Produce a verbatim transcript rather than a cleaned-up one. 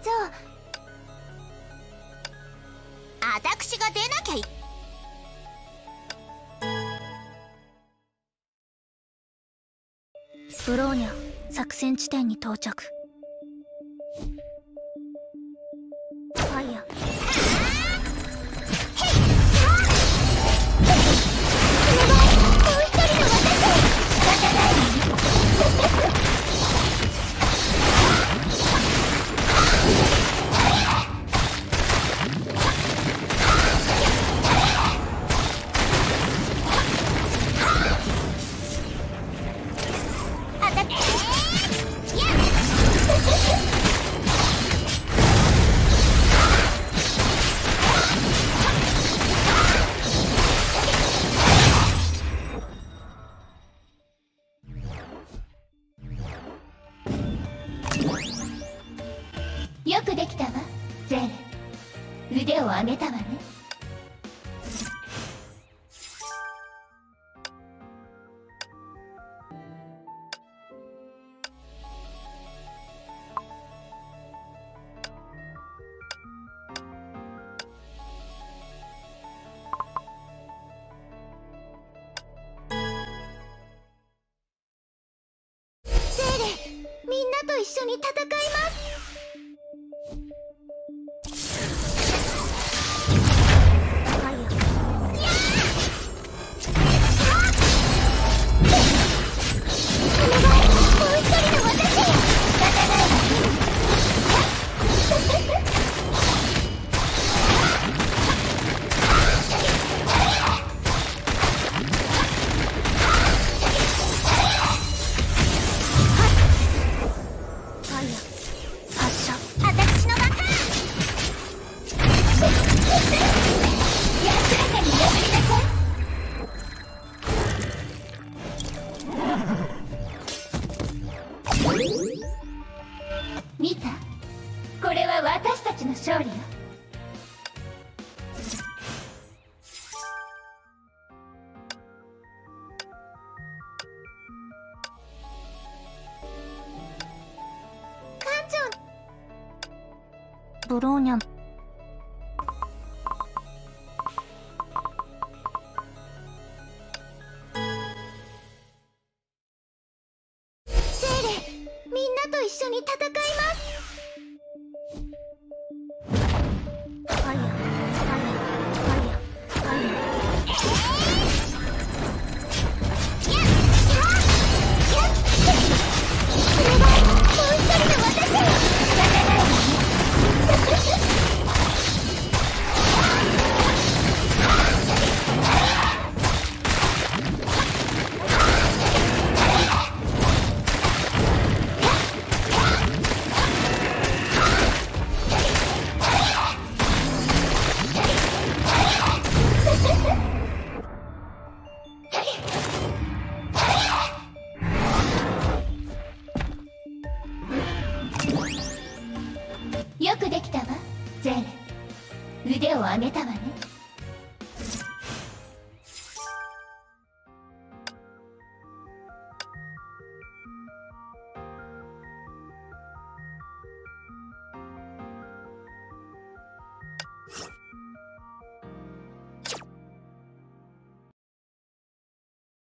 じゃあ私が出なきゃい。 ブローニャ作戦地点に到着。ファイヤー。 よくできたわ、ゼーレ。腕を上げたわね。 ゼーレ、みんなと一緒に戦います。 見た？これは私たちの勝利よ。 艦長。 ブローニャみんなと一緒に戦います。 ファイヤー、ファイヤー、ファイヤー、ファイヤー。 お願い、もう一人の私よ。 よくできたわ、ゼーレ。腕を上げたわね。